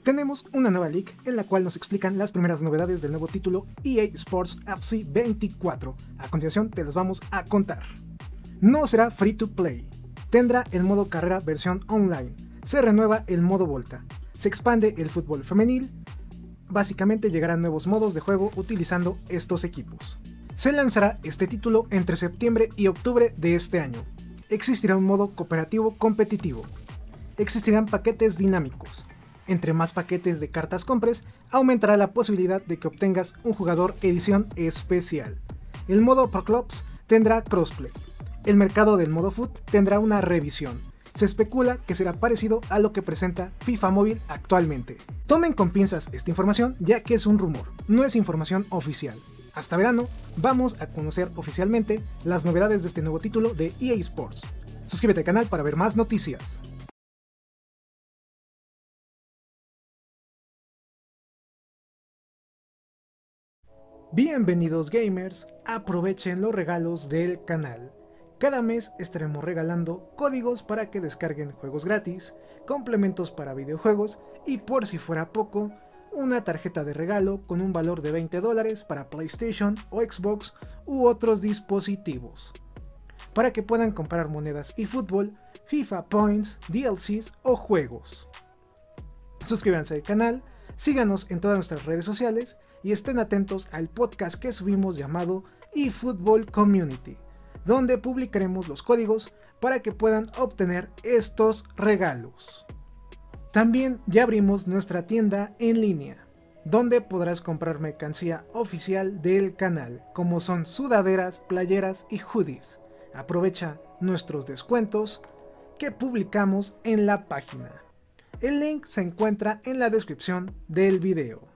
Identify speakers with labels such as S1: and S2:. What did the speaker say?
S1: Tenemos una nueva leak en la cual nos explican las primeras novedades del nuevo título EA Sports FC 24. A continuación te las vamos a contar. No será free to play. Tendrá el modo carrera versión online. Se renueva el modo Volta. Se expande el fútbol femenil. Básicamente llegarán nuevos modos de juego utilizando estos equipos. Se lanzará este título entre septiembre y octubre de este año. Existirá un modo cooperativo competitivo. Existirán paquetes dinámicos. Entre más paquetes de cartas compres, aumentará la posibilidad de que obtengas un jugador edición especial. El modo Pro Clubs tendrá crossplay. El mercado del modo Foot tendrá una revisión. Se especula que será parecido a lo que presenta FIFA Móvil actualmente. Tomen con pinzas esta información ya que es un rumor, no es información oficial. Hasta verano vamos a conocer oficialmente las novedades de este nuevo título de EA Sports. Suscríbete al canal para ver más noticias. Bienvenidos gamers, aprovechen los regalos del canal. Cada mes estaremos regalando códigos para que descarguen juegos gratis, complementos para videojuegos y por si fuera poco, una tarjeta de regalo con un valor de $20 para PlayStation o Xbox u otros dispositivos. Para que puedan comprar monedas y fútbol, FIFA Points, DLCs o juegos. Suscríbanse al canal, síganos en todas nuestras redes sociales y estén atentos al podcast que subimos llamado eFootball Community, donde publicaremos los códigos para que puedan obtener estos regalos. También ya abrimos nuestra tienda en línea, donde podrás comprar mercancía oficial del canal, como son sudaderas, playeras y hoodies. Aprovecha nuestros descuentos que publicamos en la página. El link se encuentra en la descripción del video.